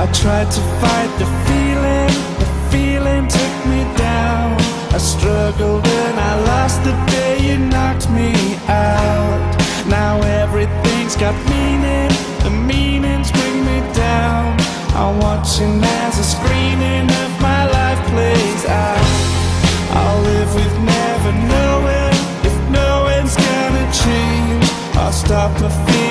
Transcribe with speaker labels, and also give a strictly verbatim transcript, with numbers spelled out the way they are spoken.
Speaker 1: I tried to fight the feeling, the feeling took me down. I struggled and I lost the day you knocked me out. Now everything's got meaning, the meanings bring me down. I'm watching as a screening of my life plays out. I'll live with never knowing if knowing's gonna change. I'll stop my feelings